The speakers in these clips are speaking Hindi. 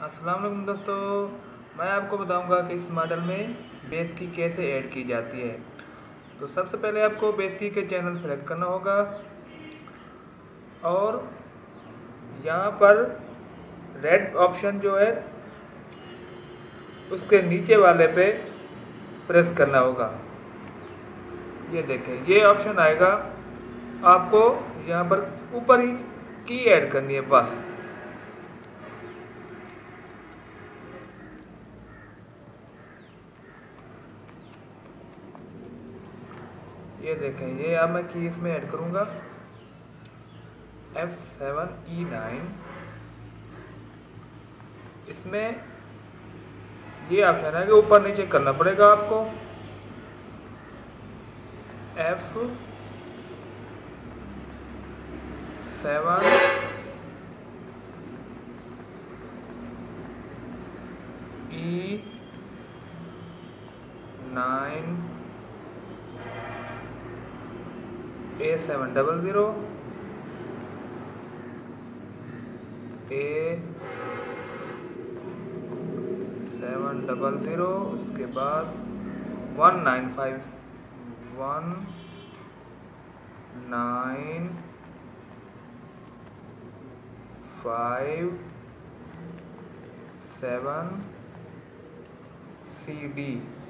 अस्सलाम वालेकुम दोस्तों, मैं आपको बताऊंगा कि इस मॉडल में बेस की कैसे ऐड की जाती है। तो सबसे पहले आपको बेस की के चैनल सेलेक्ट करना होगा और यहाँ पर रेड ऑप्शन जो है उसके नीचे वाले पे प्रेस करना होगा। ये देखें, ये ऑप्शन आएगा, आपको यहाँ पर ऊपर ही की ऐड करनी है बस। ये देखें, ये अब मैं की इसमें ऐड करूँगा F7E9। इसमें ये ऑप्शन है कि ऊपर नीचे करना पड़ेगा आपको। F7E9 A700 A700, उसके बाद 19557 CD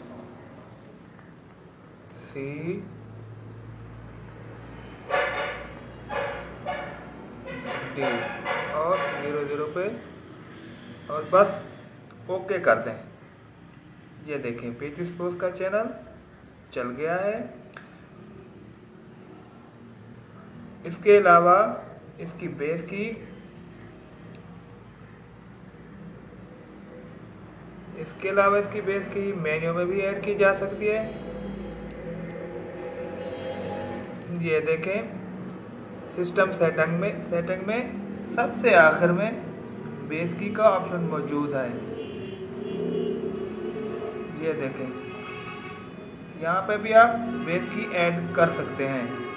और 00 पे और बस ओके कर दें। ये देखें, पेज स्पोर्ट्स का चैनल चल गया है। इसके अलावा इसकी बेस की मेन्यू में भी ऐड की जा सकती है। ये देखें, सिस्टम सेटिंग में सबसे आखिर में बेस की का ऑप्शन मौजूद है। ये देखें, यहाँ पे भी आप बेस की ऐड कर सकते हैं।